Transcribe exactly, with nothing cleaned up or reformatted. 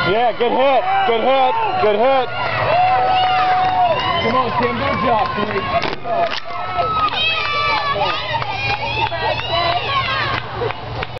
Yeah, good hit. Good hit. Good hit. Come on, Tim. Good job, Tim.